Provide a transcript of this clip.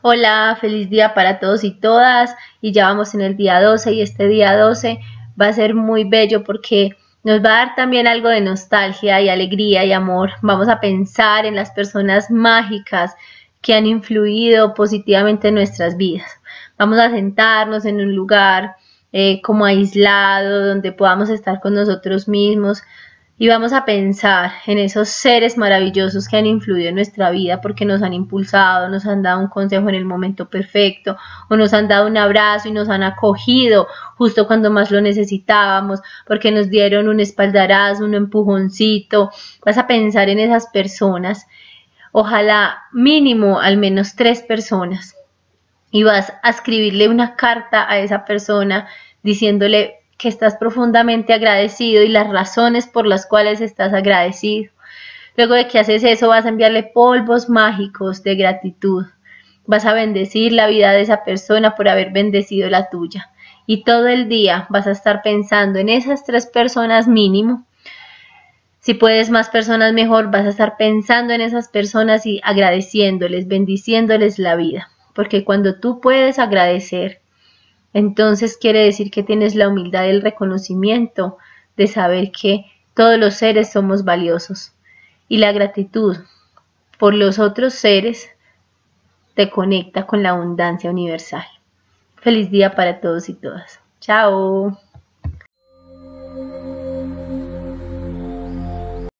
Hola, feliz día para todos y todas. Y ya vamos en el día 12 y este día 12 va a ser muy bello porque nos va a dar también algo de nostalgia y alegría y amor. Vamos a pensar en las personas mágicas que han influido positivamente en nuestras vidas. Vamos a sentarnos en un lugar como aislado, donde podamos estar con nosotros mismos y vamos a pensar en esos seres maravillosos que han influido en nuestra vida porque nos han impulsado, nos han dado un consejo en el momento perfecto o nos han dado un abrazo y nos han acogido justo cuando más lo necesitábamos, porque nos dieron un espaldarazo, un empujoncito. Vas a pensar en esas personas, ojalá mínimo al menos 3 personas, y vas a escribirle una carta a esa persona diciéndole que estás profundamente agradecido y las razones por las cuales estás agradecido. Luego de que haces eso, vas a enviarle polvos mágicos de gratitud. Vas a bendecir la vida de esa persona por haber bendecido la tuya. Y todo el día vas a estar pensando en esas 3 personas mínimo. Si puedes más personas mejor, vas a estar pensando en esas personas y agradeciéndoles, bendiciéndoles la vida. Porque cuando tú puedes agradecer, entonces quiere decir que tienes la humildad del reconocimiento de saber que todos los seres somos valiosos. Y la gratitud por los otros seres te conecta con la abundancia universal. Feliz día para todos y todas. Chao.